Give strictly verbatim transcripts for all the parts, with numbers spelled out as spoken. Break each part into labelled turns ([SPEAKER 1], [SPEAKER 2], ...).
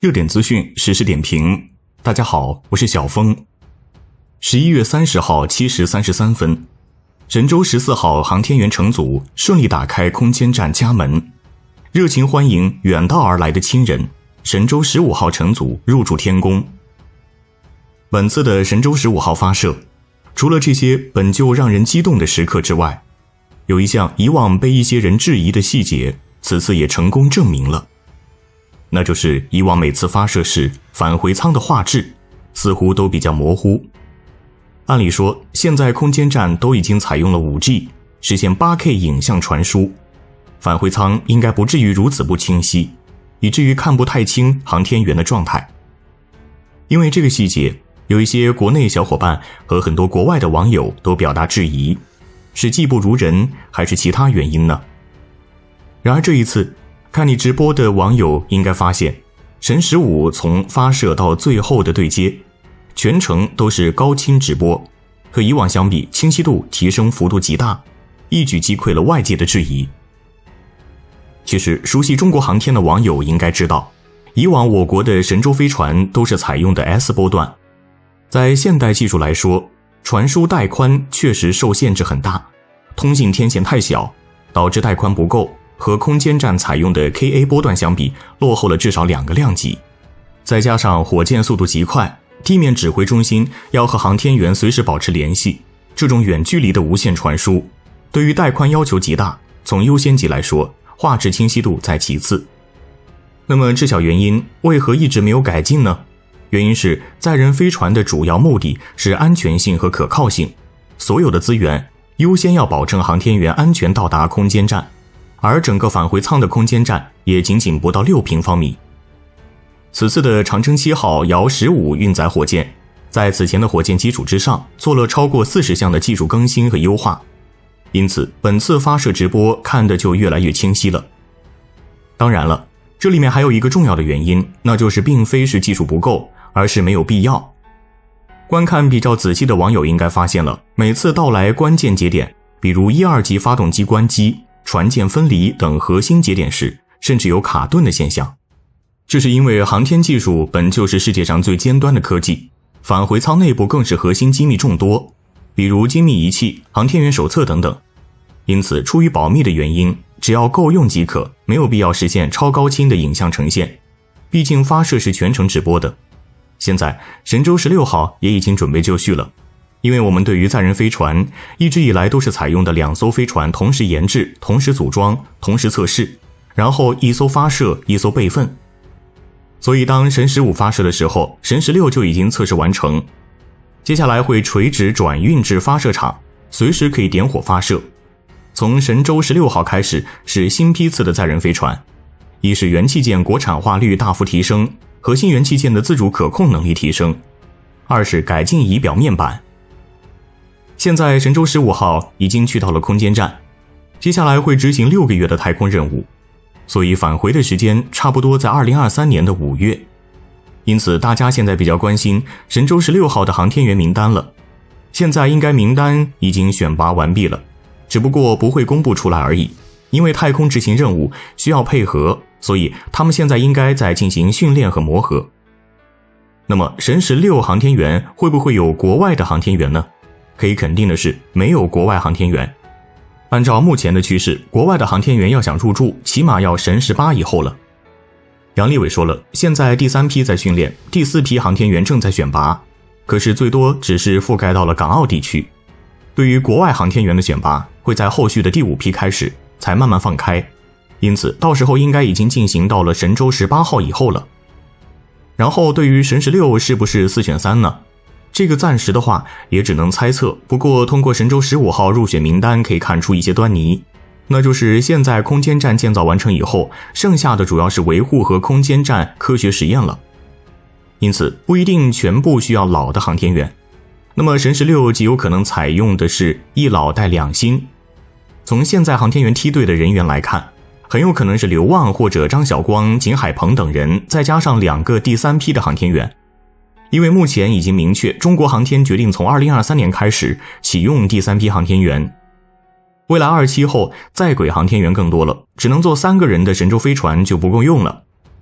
[SPEAKER 1] 热点资讯实时点评。大家好，我是小峰。十一月三十号七时三十三分，神舟十四号航天员乘组顺利打开空间站家门，热情欢迎远道而来的亲人。神舟十五号乘组入驻天宫。本次的神舟十五号发射，除了这些本就让人激动的时刻之外，有一项以往被一些人质疑的细节，此次也成功证明了。那就是以往每次发射时返回舱的画质似乎都比较模糊。按理说，现在空间站都已经采用了 五 G， 实现 八 K 影像传输，返回舱应该不至于如此不清晰，以至于看不太清航天员的状态。因为这个细节，有一些国内小伙伴和很多国外的网友都表达质疑，是技不如人还是其他原因呢？然而这一次看你直播的网友应该发现，神十五从发射到最后的对接，全程都是高清直播，和以往相比清晰度提升幅度极大，一举击溃了外界的质疑。其实熟悉中国航天的网友应该知道，以往我国的神舟飞船都是采用的 S 波段，在现代技术来说，传输带宽确实受限制很大，通信天线太小，导致带宽不够，和空间站采用的 K A 波段相比，落后了至少两个量级。再加上火箭速度极快，地面指挥中心要和航天员随时保持联系，这种远距离的无线传输，对于带宽要求极大，从优先级来说，画质清晰度在其次。那么知晓原因，为何一直没有改进呢？原因是载人飞船的主要目的是安全性和可靠性，所有的资源优先要保证航天员安全到达空间站，而整个返回舱的空间站也仅仅不到六平方米。此次的长征七号遥十五运载火箭，在此前的火箭基础之上，做了超过四十项的技术更新和优化，因此本次发射直播看得就越来越清晰了。当然了，这里面还有一个重要的原因，那就是并非是技术不够，而是没有必要。观看比较仔细的网友应该发现了，每次到来关键节点，比如一二级发动机关机、船舰分离等核心节点时，甚至有卡顿的现象。这是因为航天技术本就是世界上最尖端的科技，返回舱内部更是核心机密众多，比如精密仪器、航天员手册等等。因此出于保密的原因，只要够用即可，没有必要实现超高清的影像呈现，毕竟发射是全程直播的。现在神舟十六号也已经准备就绪了，因为我们对于载人飞船一直以来都是采用的两艘飞船同时研制、同时组装、同时测试，然后一艘发射一艘备份。所以当神十五发射的时候，神十六就已经测试完成，接下来会垂直转运至发射场，随时可以点火发射。从神舟十六号开始是新批次的载人飞船，一是元器件国产化率大幅提升，核心元器件的自主可控能力提升；二是改进仪表面板。现在神舟十五号已经去到了空间站，接下来会执行六个月的太空任务，所以返回的时间差不多在二零二三年的五月。因此大家现在比较关心神舟十六号的航天员名单了。现在应该名单已经选拔完毕了，只不过不会公布出来而已，因为太空执行任务需要配合，所以他们现在应该在进行训练和磨合。那么神十六航天员会不会有国外的航天员呢？可以肯定的是，没有国外航天员。按照目前的趋势，国外的航天员要想入驻，起码要神十八以后了。杨利伟说了，现在第三批在训练，第四批航天员正在选拔，可是最多只是覆盖到了港澳地区。对于国外航天员的选拔，会在后续的第五批开始，才慢慢放开，因此到时候应该已经进行到了神舟十八号以后了。然后对于神十六是不是四选三呢？这个暂时的话也只能猜测，不过通过神舟十五号入选名单可以看出一些端倪，那就是现在空间站建造完成以后，剩下的主要是维护和空间站科学实验了，因此不一定全部需要老的航天员。那么神十六极有可能采用的是一老带两新。从现在航天员梯队的人员来看，很有可能是刘旺或者张晓光、景海鹏等人，再加上两个第三批的航天员。因为目前已经明确，中国航天决定从二零二三年开始启用第三批航天员。未来二期后在轨航天员更多了，只能坐三个人的神舟飞船就不够用了。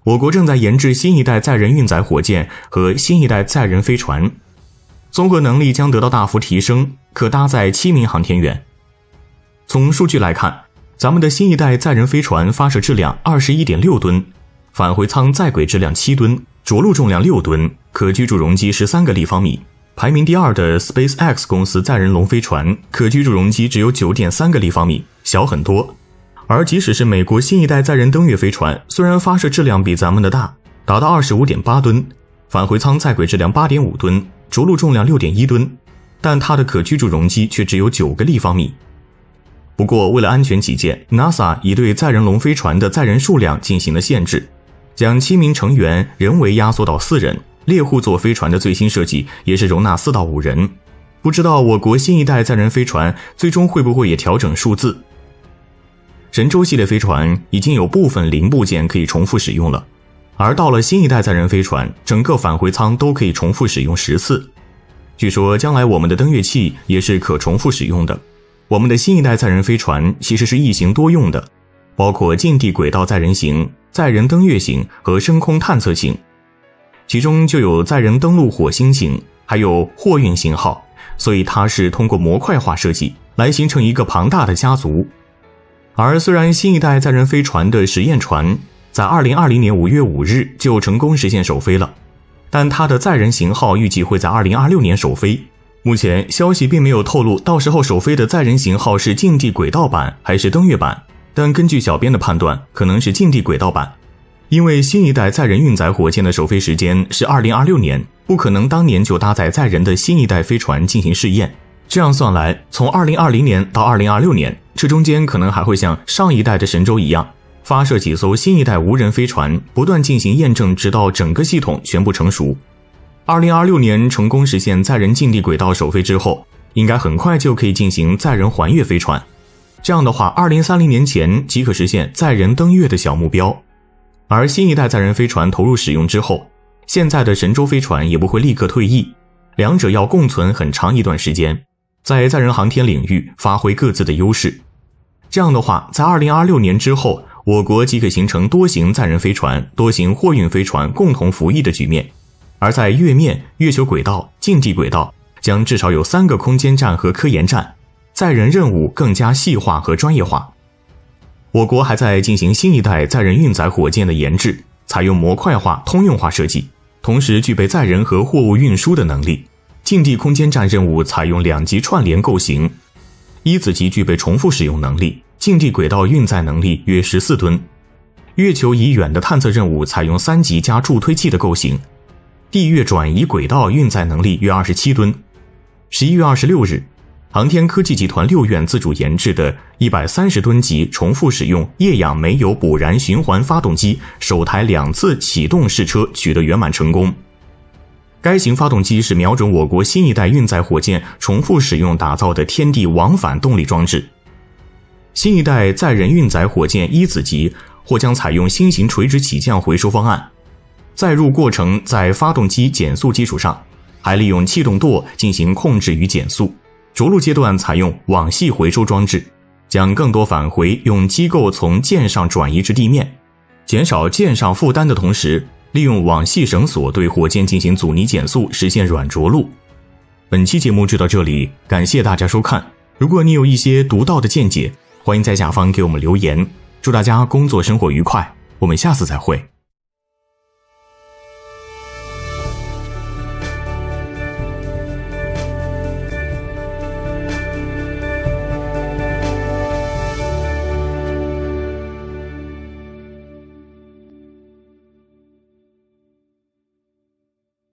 [SPEAKER 1] 我国正在研制新一代载人运载火箭和新一代载人飞船，综合能力将得到大幅提升，可搭载七名航天员。从数据来看，咱们的新一代载人飞船发射质量 二十一点六吨，返回舱在轨质量七吨，着陆重量六吨，可居住容积十三个立方米。排名第二的 SpaceX 公司载人龙飞船可居住容积只有 九点三个立方米，小很多。而即使是美国新一代载人登月飞船，虽然发射质量比咱们的大，达到 二十五点八吨，返回舱在轨质量 八点五吨，着陆重量 六点一吨，但它的可居住容积却只有九个立方米。不过为了安全起见， NASA 已对载人龙飞船的载人数量进行了限制，将七名成员人为压缩到四人。猎户座飞船的最新设计也是容纳四到五人，不知道我国新一代载人飞船最终会不会也调整数字。神舟系列飞船已经有部分零部件可以重复使用了，而到了新一代载人飞船，整个返回舱都可以重复使用十次。据说将来我们的登月器也是可重复使用的。我们的新一代载人飞船其实是一型多用的，包括近地轨道载人型、载人登月型和深空探测型。其中就有载人登陆火星型，还有货运型号，所以它是通过模块化设计来形成一个庞大的家族。而虽然新一代载人飞船的实验船在二零二零年五月五日就成功实现首飞了，但它的载人型号预计会在二零二六年首飞。目前消息并没有透露到时候首飞的载人型号是近地轨道版还是登月版，但根据小编的判断，可能是近地轨道版。因为新一代载人运载火箭的首飞时间是二零二六年，不可能当年就搭载载人的新一代飞船进行试验。这样算来，从二零二零年到二零二六年，这中间可能还会像上一代的神舟一样，发射几艘新一代无人飞船，不断进行验证，直到整个系统全部成熟。二零二六年成功实现载人近地轨道首飞之后，应该很快就可以进行载人环月飞船。这样的话，二零三零年前即可实现载人登月的小目标。而新一代载人飞船投入使用之后，现在的神舟飞船也不会立刻退役，两者要共存很长一段时间，在载人航天领域发挥各自的优势。这样的话，在二零二六年之后，我国即可形成多型载人飞船、多型货运飞船共同服役的局面。而在月面、月球轨道、近地轨道将至少有三个空间站和科研站，载人任务更加细化和专业化。我国还在进行新一代载人运载火箭的研制，采用模块化、通用化设计，同时具备载人和货物运输的能力。近地空间站任务采用两级串联构型，一子级具备重复使用能力，近地轨道运载能力约十四吨。月球以远的探测任务采用三级加助推器的构型，地月转移轨道运载能力约二十七吨。十一月二十六日，航天科技集团六院自主研制的一百三十吨级重复使用液氧煤油补燃循环发动机首台两次启动试车取得圆满成功。该型发动机是瞄准我国新一代运载火箭重复使用打造的天地往返动力装置。新一代载人运载火箭一子级或将采用新型垂直起降回收方案，载入过程在发动机减速基础上，还利用气动舵进行控制与减速。着陆阶段采用网系回收装置，将更多返回用机构从舰上转移至地面，减少舰上负担的同时，利用网系绳索对火箭进行阻尼减速，实现软着陆。本期节目就到这里，感谢大家收看。如果你有一些独到的见解，欢迎在下方给我们留言。祝大家工作生活愉快，我们下次再会。